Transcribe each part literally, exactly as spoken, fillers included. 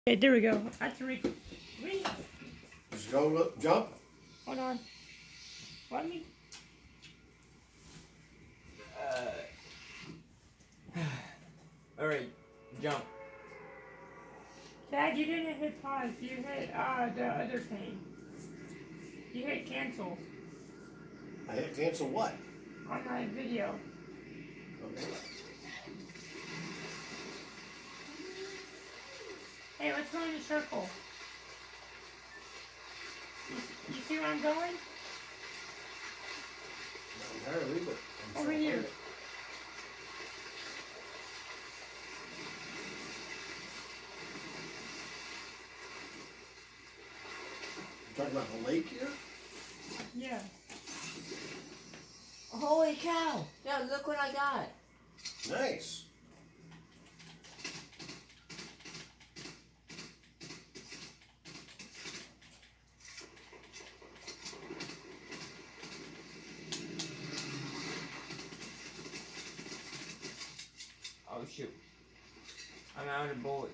Okay, there we go. That's re re Just go look, jump. Hold on. Let me. Uh. Alright, jump. Dad, you didn't hit pause. You hit uh the other thing. You hit cancel I hit cancel what? on my video. Okay. Hey, let's go in a circle. You, you see where I'm going? Not entirely, but I'm Over trying to here. find it. You talking about the lake here? Yeah. Holy cow! Yeah, look what I got. Nice. Oh shoot. I'm out of bullets.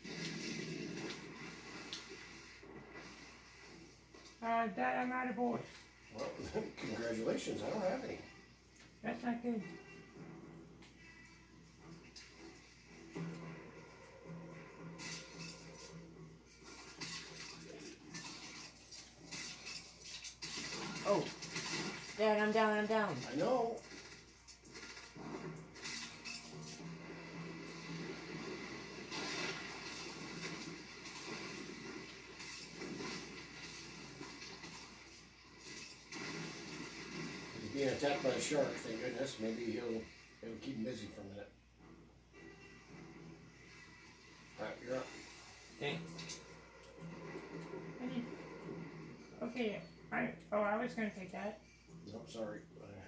Uh, Dad, I'm out of bullets. Well, congratulations. I don't have any. That's not good. Oh. Dad, I'm down, I'm down. I know. He's being attacked by a shark, thank goodness. Maybe he'll, he'll keep him busy for a minute. Alright, you're up. Thanks. I need... Okay. I. Oh, I was gonna take that. No, sorry.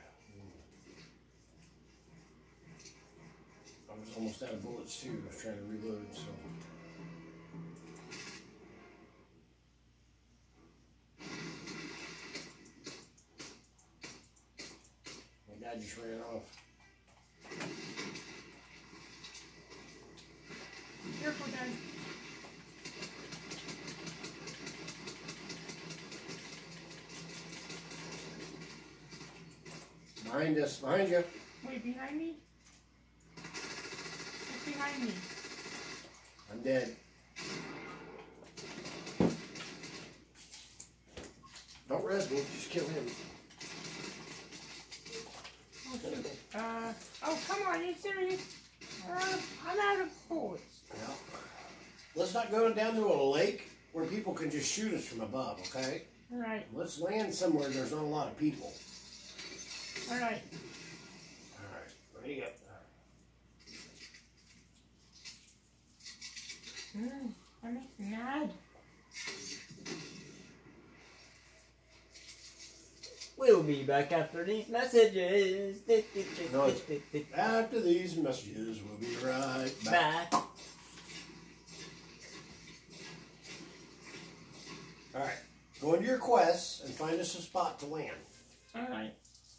I was almost out of bullets too. I was trying to reload, so. My guy just ran off. Careful, Dad. Behind us, behind you. Wait, behind me? What's behind me? I'm dead. Don't res me, just kill him. Oh, shoot. Uh, oh, come on, you serious? Uh, I'm out of bullets. Well, let's not go down to a lake where people can just shoot us from above, okay? Alright, Let's land somewhere there's not a lot of people. alright. Alright, ready to go. Mm, that makes me mad. We'll be back after these messages. No, it's- After these messages, we'll be right back. Back. Alright, go into your quests and find us a spot to land. Alright.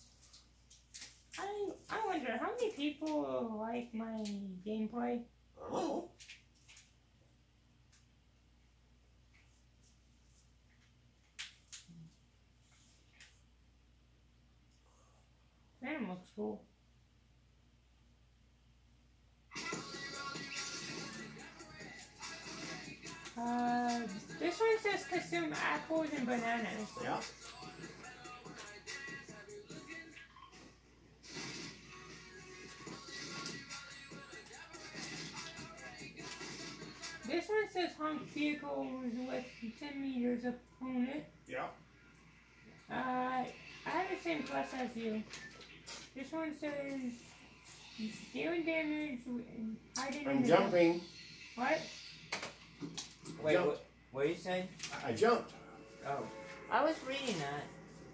I I wonder how many people like my gameplay? I don't know. That looks cool. Uh, this one says consume apples and bananas. Yeah. This one says honk vehicles with ten meters upon it. Yeah. Uh, I have the same quest as you. This one says dealing damage and hiding in I'm the- jumping. What? Wait, Jump. what, what you said? I jumped. Oh. I was reading that.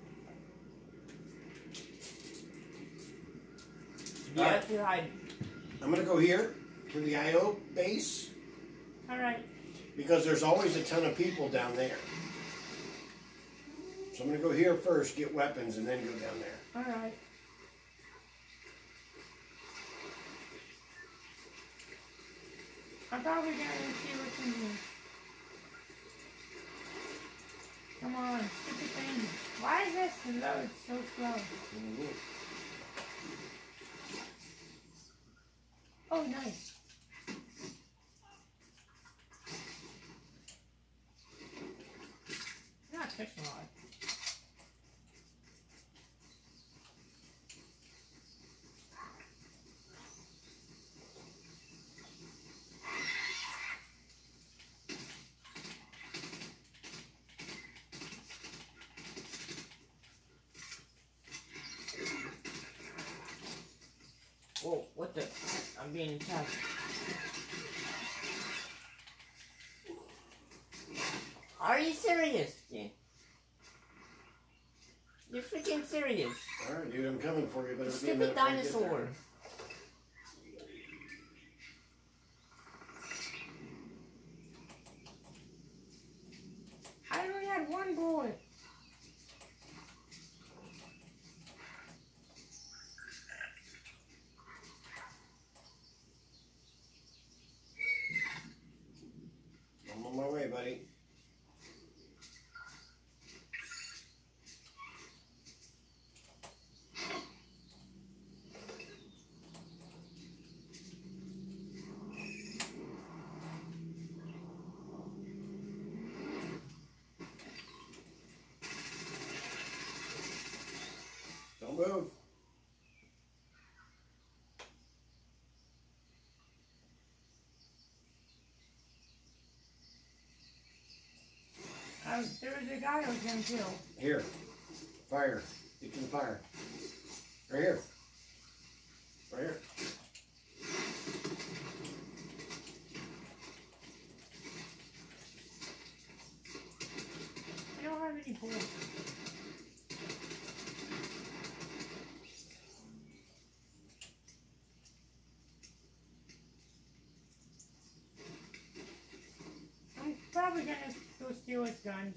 You Alright. have to hide. I'm gonna go here to the I O base Alright. because there's always a ton of people down there. So I'm gonna go here first, get weapons, and then go down there. Alright. I'm probably gonna see what's in here. it loads so slow. Mm-hmm. Oh, nice. Not fishing rod. Whoa, what the? I'm being attacked. Are you serious? Yeah. You're freaking serious. Alright, dude, I'm coming for you, but it'll be a Stupid minute before I get there. dinosaur. I only had one bullet. I'm on my way, buddy. Don't move. I was, there was a guy I was gonna kill. Here. Fire. Get to the fire. Right here. Right here. I don't have any bullets. I'm probably gonna go steal his guns.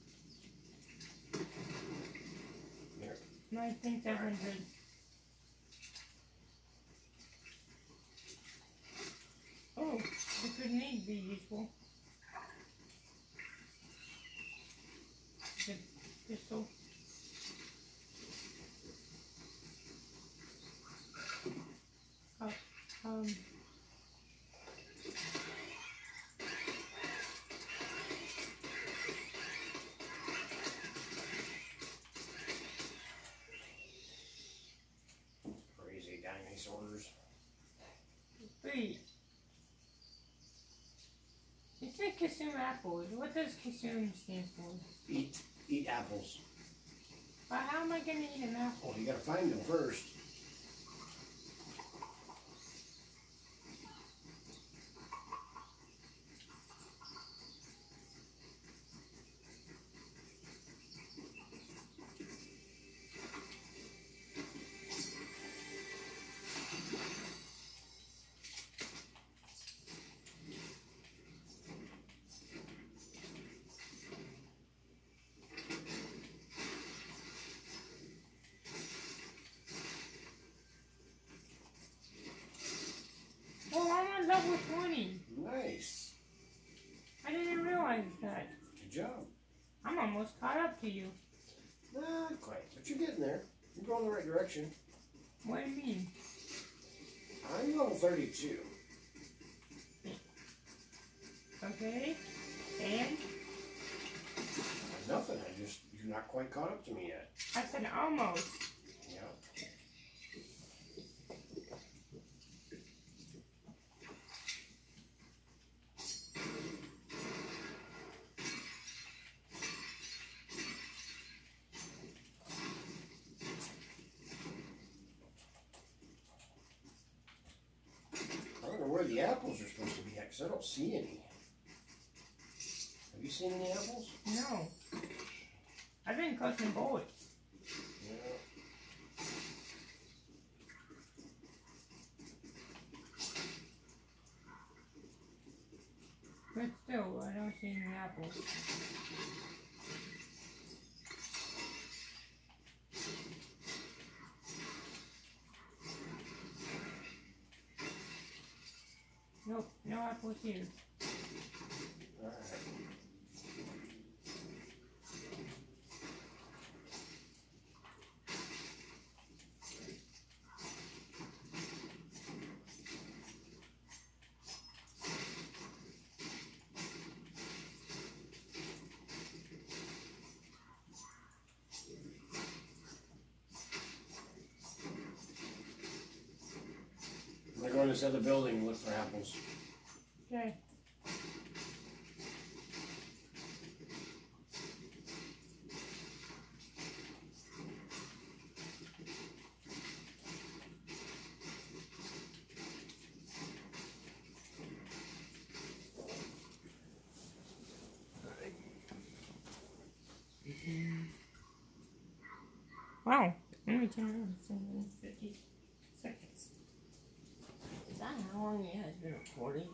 Here. I think that hundred. Oh, it could need be useful. The pistol. Oh, um. Crazy dinosaurs. Wait. It said consume apples. What does consume stand for? Eat. Eat apples. But how am I gonna eat an apple? Well, you gotta find them first. Oh, I'm on level twenty. Nice. I didn't realize that. Good job. I'm almost caught up to you. Not quite, but you're getting there. You're going the right direction. What do you mean? I'm level thirty-two. Okay. And? Nothing. I just, you're not quite caught up to me yet. I said almost. Yeah. I don't know where the apples are supposed to be at, because I don't see any. Have you seen any apples? No. I've been collecting bullets. Yeah. But still, I don't see any apples. Nope, no apples here. Alright. this other building and look for apples. Okay. Wow. Let me turn around. Seven, fifty seconds. Is that how long it has been recording?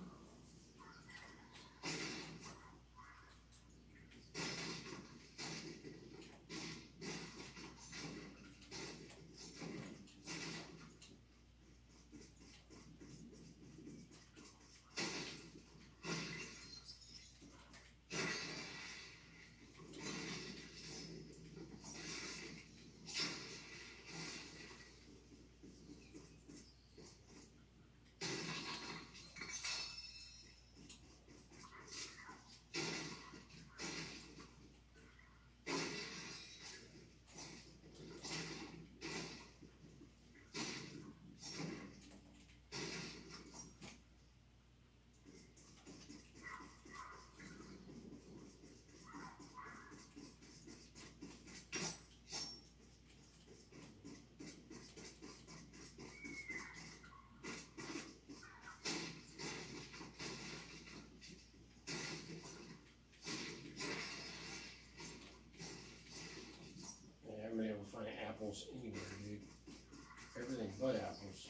Yeah, I haven't been able to find apples anywhere, dude. Everything but apples.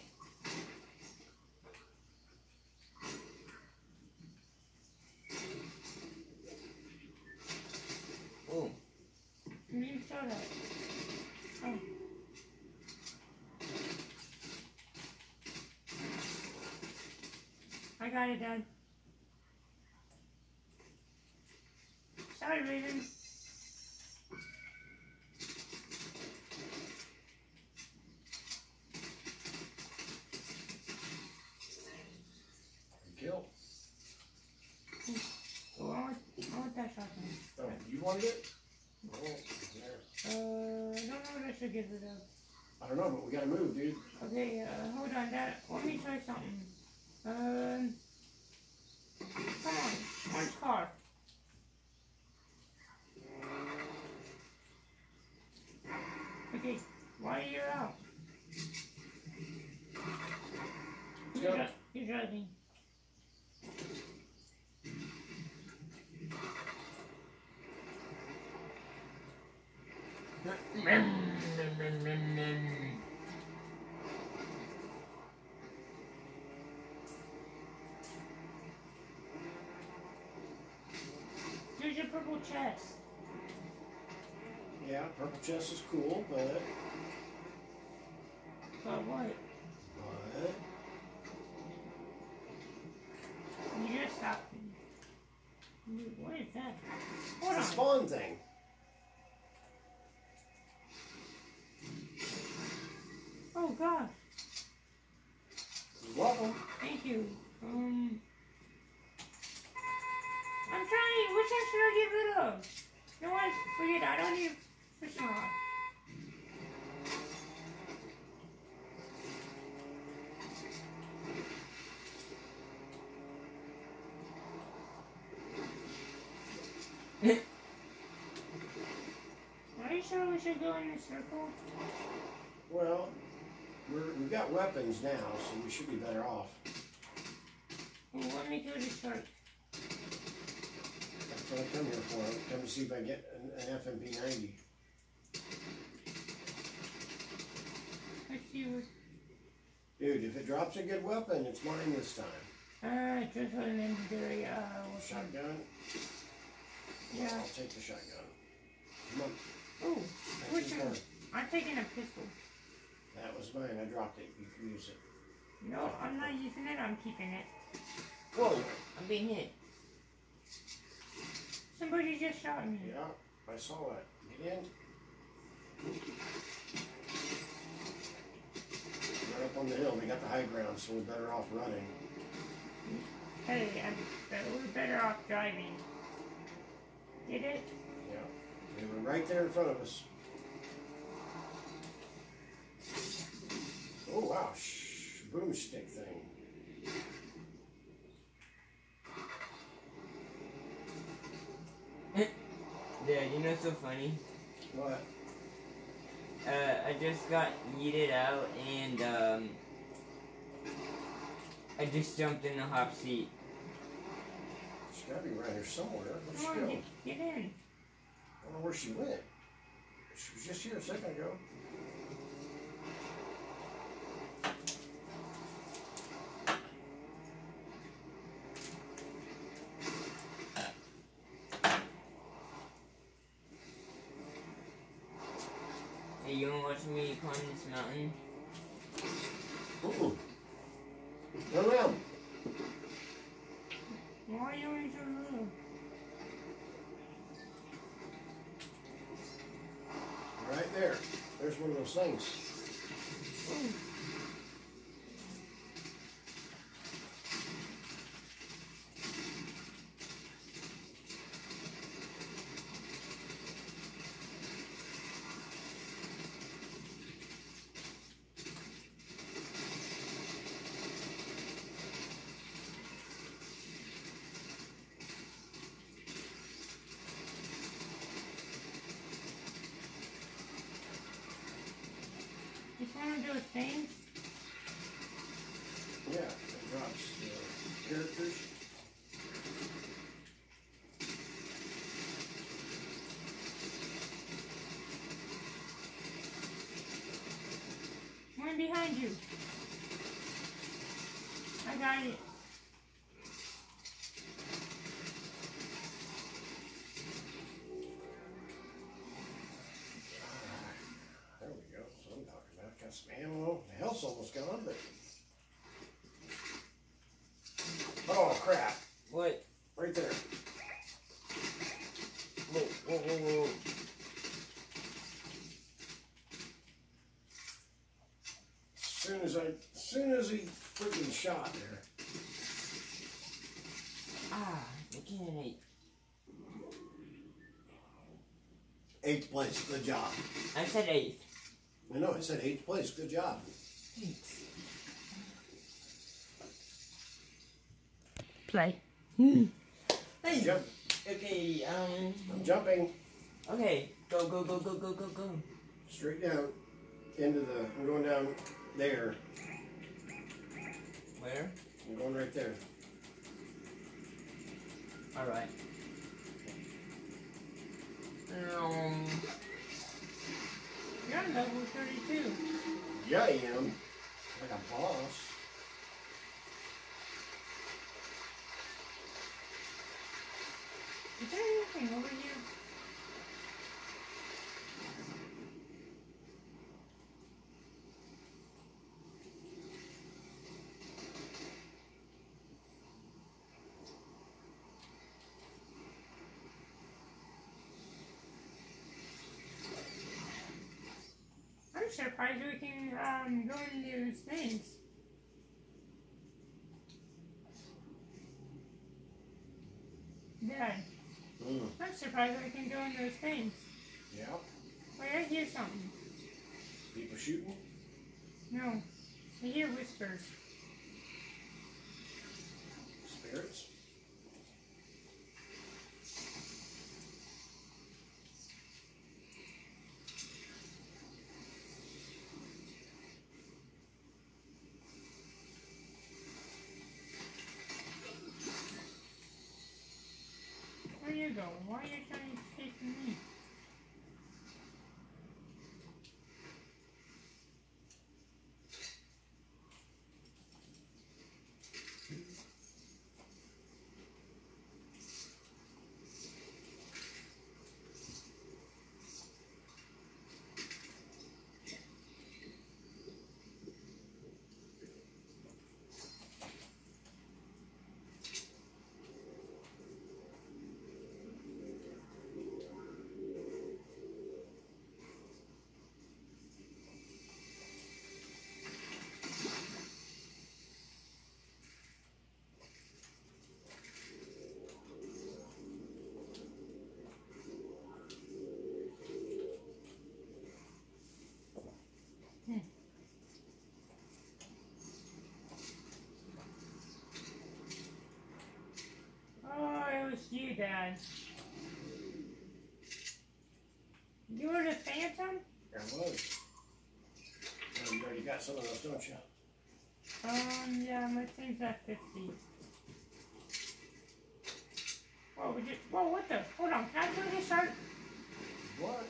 Oh. You need to show that. Oh. I got it, Dad. Sorry, Raven. Kill. Oh, I want, I want that shotgun. Oh, you wanted it? Oh, there. Uh, I don't know what I should get rid of. I don't know, but we gotta move, dude. Okay, uh, hold on, Dad. Let me try something. Um, come on, orange car. Okay, why are you out? Let's You're, go. dri- you're driving. Here's your purple chest. Yeah, purple chest is cool, but But what? but You just stopped me. What is that? it's Hold a on. spawn thing. Oh gosh. You're welcome. Thank you. Um, I'm trying. Which one should I get rid of? You know what? Forget it. I don't need fishing rod. Are you sure we should go in a circle? Well, we're, we've got weapons now, so we should be better off. Well, let me go to shark. That's what I come here for. I come to see if I get an, an F M P ninety. Let's see what. Dude, if it drops a good weapon, it's mine this time. Uh, just an inventory. Uh, what's that? Shotgun? Yeah. I'll take the shotgun. Come on. Oh, That's which your one? turn. I'm taking a pistol. That was mine. I dropped it. You can use it. No, I'm not using it. I'm keeping it. Whoa, I'm being hit. Somebody just shot me. Yeah, I saw that. Get in. Right up on the hill. We got the high ground, so we're better off running. Hey, I'm, better, we're better off driving. Get it? Yeah. They were right there in front of us. Oh, wow. Shh. Boomstick thing. Dad, you know what's so funny? What? Uh, I just got yeeted out and, um, I just jumped in the hop seat. She's gotta be around here somewhere. Where'd she Come go? on, get, get in. I don't know where she went. She was just here a second ago. Hey, you wanna watch me climb this mountain? Uh-uh. Turn around. Why are you always so little? Right there. There's one of those things. Ooh. It's one of those things. Yeah, it drops uh, characters. One behind you. I got it. There we go. That's what I'm talking about. Got some ammo. The health's almost gone, but. Oh, crap. What? Right there. Whoa, whoa, whoa, whoa. As soon as I, as soon as he freaking shot there. Ah, mechanic. Eighth place. Good job. I said eighth. I know. I said eighth place. Good job. Thanks. Play. Hey! Jump. Okay, um... I'm jumping Okay, go, go, go, go, go, go, go. straight down into the. I'm going down there. Where? I'm going right there. Alright. Um... You're on level thirty-two. Yeah, I am. Like a boss. Is there anything over here? I'm surprised we can um, go into those things. Dad, Mm. I'm surprised I can go into those things. Yeah. Wait, I hear something. People shooting. No, I hear whispers. Spirits. Where you go? Why are you trying to escape from me? Oh, it was you, Dad. You were the Phantom? I was. Oh, you already got some of those, don't you? Um, yeah, my thing's at fifty. Whoa, we just, whoa, what the? Hold on, can I do this, Shark? What?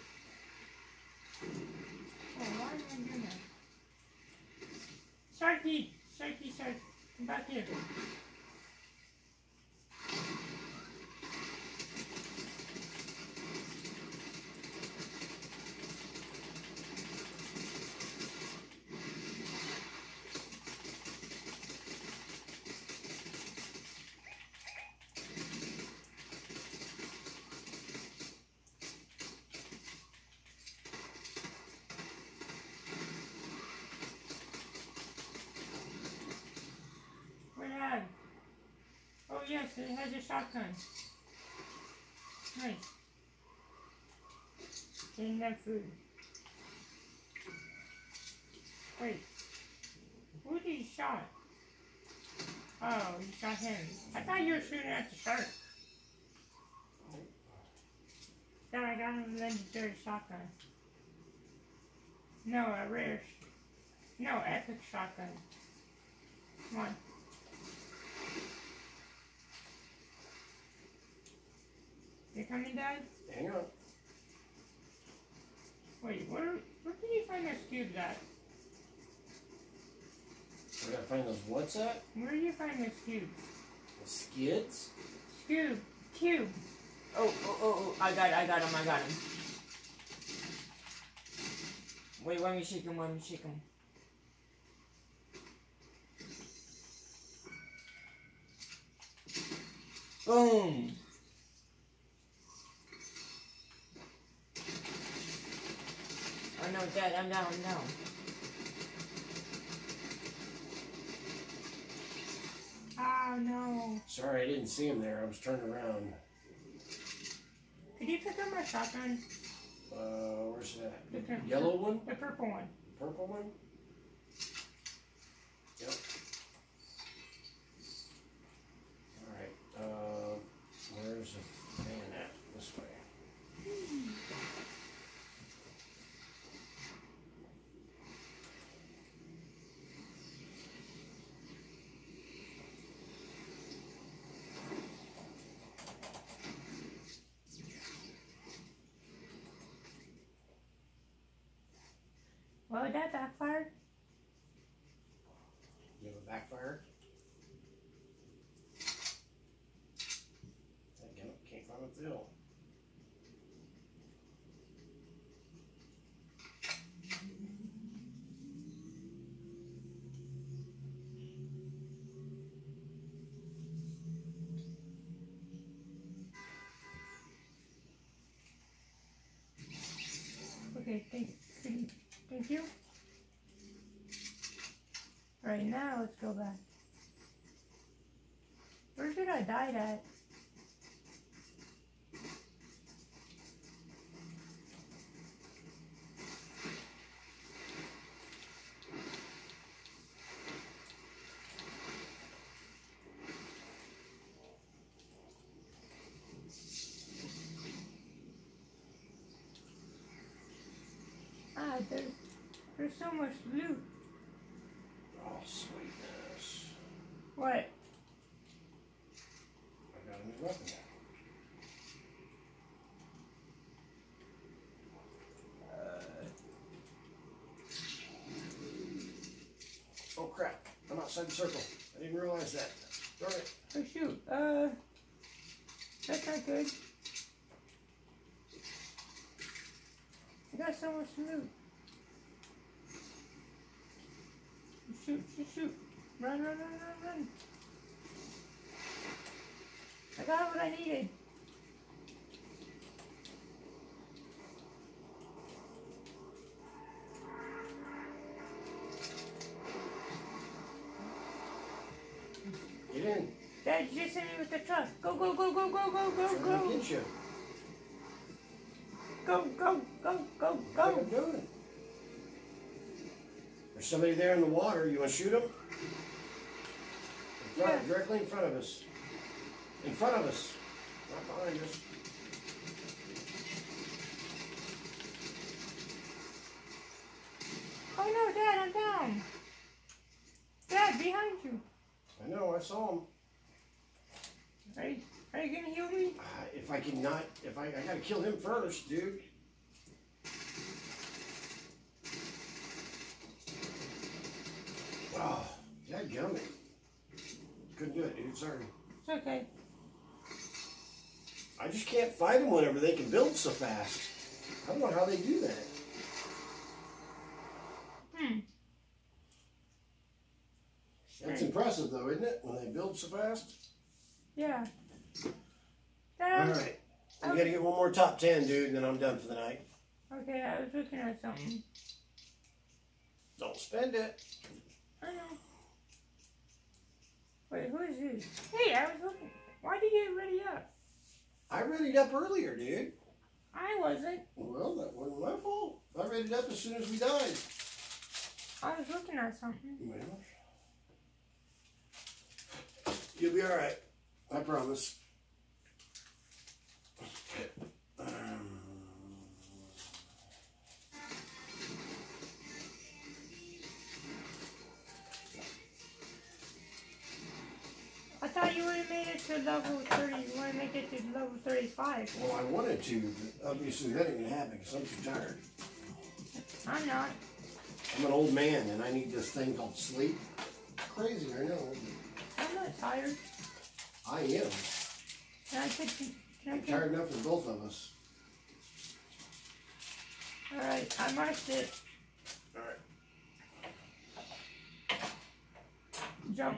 Oh, why am I doing that? Sharky! Sharky, Shark, come back here. Oh yes, it has a shotgun. Nice. Getting that food. Wait. Who did you shot? Oh, you shot him. I thought you were shooting at the shark. Then I got him a legendary shotgun. No, a rare. No, epic shotgun. Come on. You coming, Dad? Hang on. Wait, where where did you find those cubes at? We gotta find those what's at? Where did you find those cubes? The skids? Cube. Cube. Oh, oh, oh, oh, I got, I got him, I got him. Wait, let me shake him, let me shake him. Boom! Oh no, Dad, I'm down, I'm down. Oh no. Sorry, I didn't see him there. I was turned around. Could you pick up my shotgun? Uh, where's that? The The yellow one? The purple one. Purple one? Yep. Alright, uh, where's the man at? This way. Well, that backfired. You have a backfire? I can't, can't find a fill. Okay, thank you. Thank you. Alright, now let's go back. Where did I die at? Ah, there's, there's so much loot. Oh, sweetness. What? I got a new weapon now. Oh crap, I'm outside the circle. I didn't realize that. Darn it. Oh shoot, uh, that's not good. I got so much loot. Shoot, shoot, shoot. Run, run, run, run, run. I got what I needed. Get in. Dad, you just hit me with the truck. Go, go, go, go, go, go, go, Trying to go. get you. Go, go, go, go, What go. are you doing? There's somebody there in the water. You want to shoot him? In front, Yeah. Directly in front of us. In front of us. Not behind us. saw him. Are you, are you gonna heal me? Uh, if I can not, if I, I gotta kill him first, dude. Oh, dadgummit. Couldn't do it, dude. Sorry. It's okay. I just can't fight them whenever they can build so fast. I don't know how they do that. Hmm. That's impressive, though, isn't it? When they build so fast. Yeah. All Um, right. We gotta get one more top ten, dude, and then I'm done for the night. Okay, I was looking at something. Don't spend it. I know. Wait, who is this? Hey, I was looking. Why did you get ready up? I readied up earlier, dude. I wasn't. Well, that wasn't my fault. I readied up as soon as we died. I was looking at something. Well, you'll be all right. I promise. Um, I thought you would have made it to level thirty. You want to make it to level thirty-five. well, I wanted to, but obviously that ain't gonna happen because I'm too tired. I'm not. I'm an old man and I need this thing called sleep. Crazy, I know. I'm not tired. I am. Can I take you? Can I I'm take tired enough for both of us. Alright, I marked it. All right. Jump.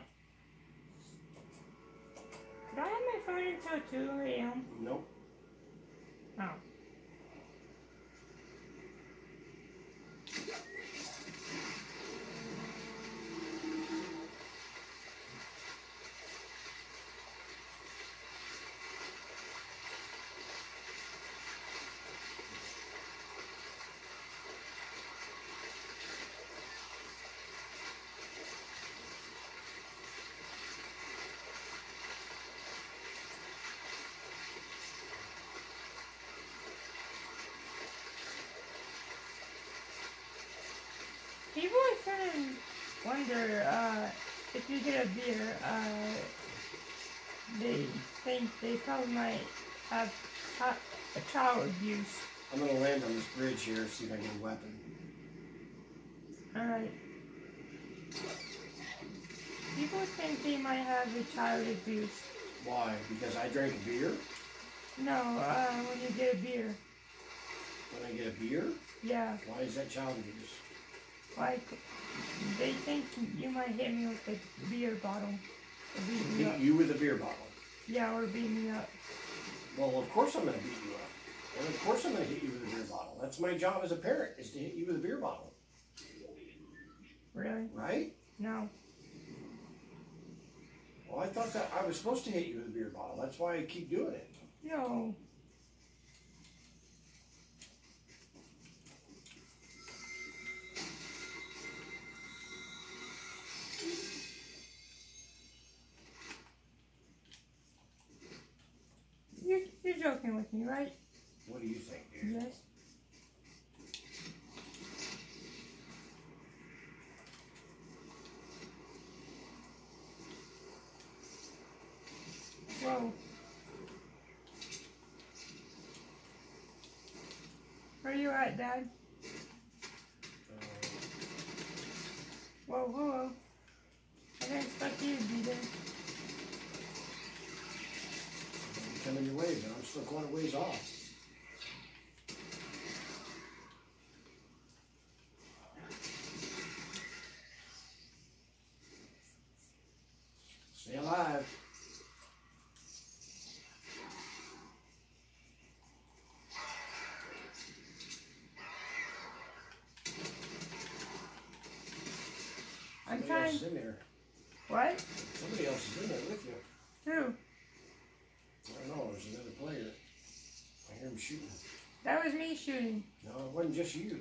Could I have my phone until two A M? Nope. Oh. People are trying to wonder uh, if you get a beer, uh, they think they probably might have ha- a child abuse. I'm gonna land on this bridge here and see if I get a weapon. Alright. People think they might have a child abuse. Why? Because I drank a beer? No, uh, when you get a beer. When I get a beer? Yeah, Why is that child abuse? like, they think you might hit me with a beer bottle. Or beat me Beat up. you with a beer bottle. Yeah, or beat me up. Well, of course I'm gonna beat you up. And of course I'm gonna hit you with a beer bottle. That's my job as a parent, is to hit you with a beer bottle. Really? Right? No. Well, I thought that I was supposed to hit you with a beer bottle. That's why I keep doing it. No. You're, you're joking with me, right? What do you think, dude? Yes. Whoa. Where are you at, Dad? Uh, Whoa, whoa, whoa. I didn't expect you to be there. I'm coming your way, but I'm still quite a ways off. Stay alive. I'm Somebody else trying. is in there. What? Somebody else is in there with you. Who? I don't know. There's another player. I hear him shooting. That was me shooting. No, it wasn't just you.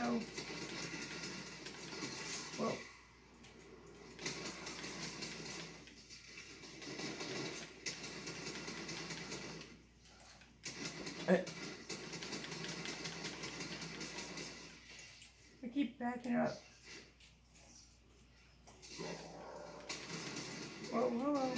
so. Whoa. I keep backing up. Whoa, whoa, whoa.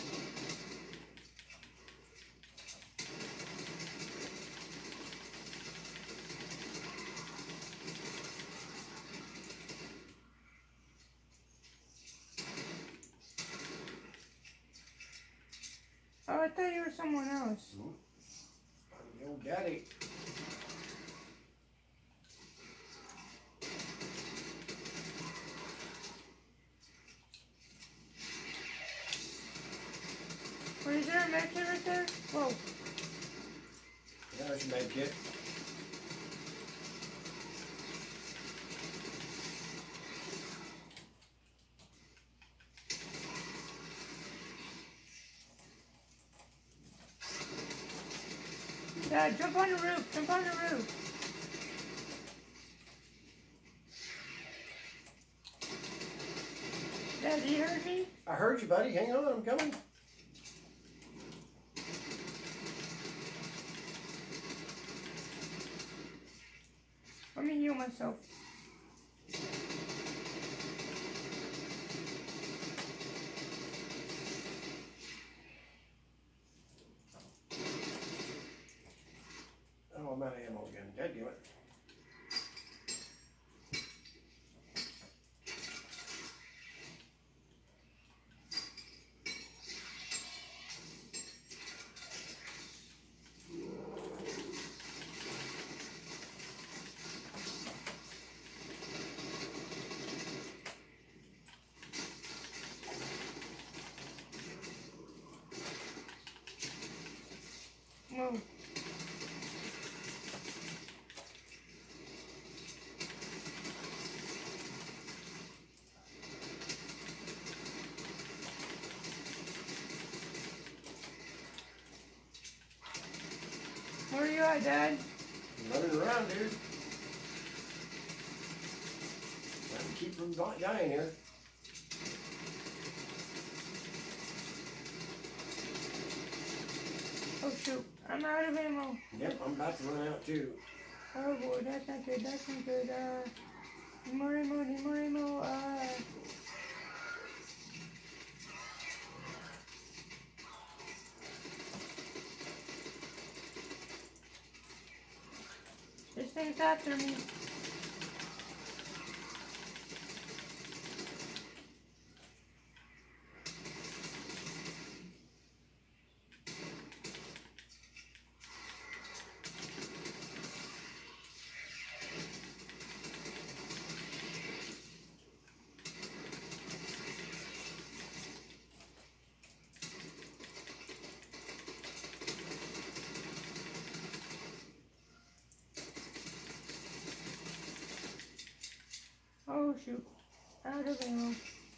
Oh, I thought you were someone else. Mm-hmm. I'm the old daddy. Wait, is there a med kit right there? Whoa. Yeah, there's a med kit. Dad, jump on the roof. Jump on the roof. Dad, you heard me? I heard you, buddy. Hang on, I'm coming. Let me heal myself. Oh, I'm out of ammo again. Dadgummit. Whoa. Where are you at, Dad? I'm running around, dude. Trying to keep from di- dying here. Oh shoot, I'm out of ammo. Yep, I'm about to run out too. Oh boy, that's not good, that's not good. Uh, need more ammo, need more ammo. Uh, this thing's after me. Oh shoot, out of ammo.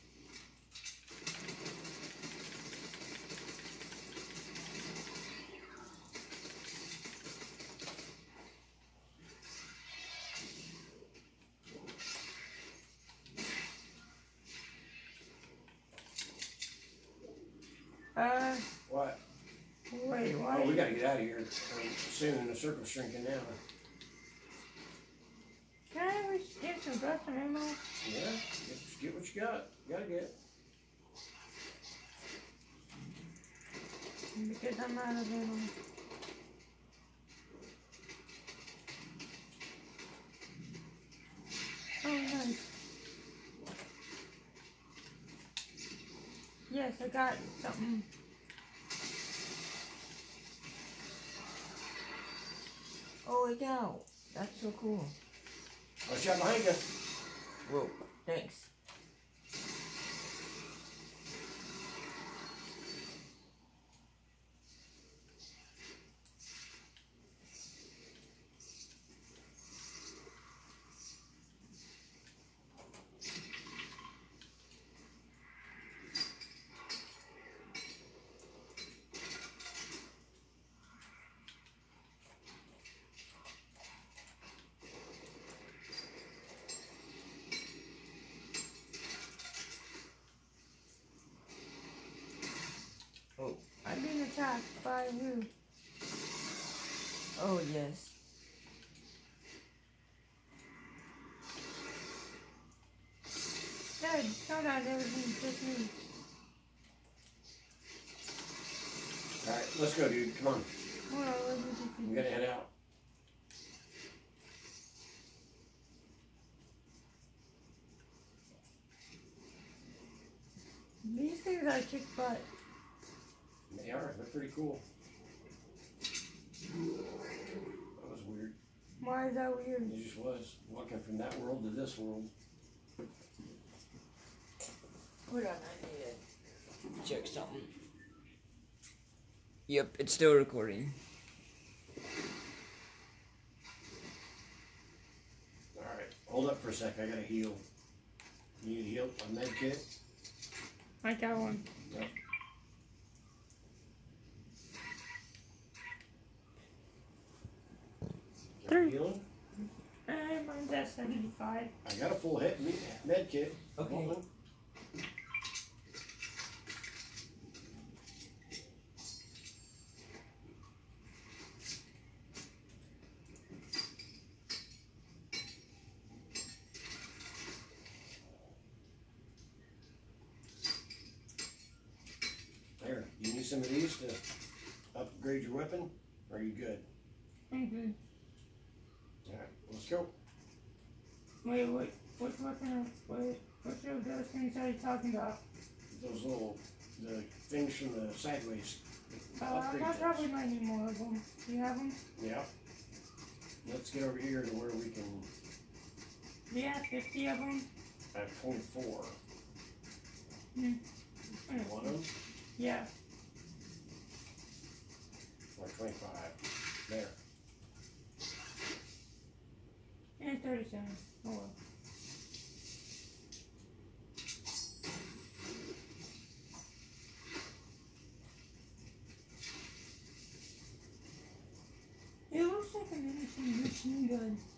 Uh, What? wait, why? Oh, we gotta get out of here um, soon. The circle's shrinking down. Can I at least get some custom ammo? Yeah, just get what you got. You gotta get. Because I'm out of ammo. Oh, nice. Yes, I got something. Holy cow. That's so cool. Watch out behind you. Whoa, thanks. Oh, yes. Dad, tell Dad everything's just me. Alright, let's go, dude. Come on. Hold on, let me just We gotta head out. These things are kick butt. They are. They're pretty cool. That was weird. Why is that weird? It just was. Walking from that world to this world. Hold on, I need to check something. Yep, it's still recording. Alright, hold up for a sec. I gotta heal. You need to heal a med kit? I got one. Yep. Three. Healing? Uh, mine's at seventy-five. I got a full hit med, med kit. Okay. Hold on. There. You need some of these to upgrade your weapon? Or are you good? Mm-hmm. Alright, let's go. Wait, what? Which weapon? Wait, which of those things are you talking about? Those little, the things from the sideways. Uh, Upgrade I those. probably might need more of them. Do you have them? Yeah. Let's get over here to where we can Do you have fifty of them? have twenty-four. Hmm. You want them? Yeah. Or twenty-five. There. And thirty-seven. Oh well. It looks like an innocent machine gun.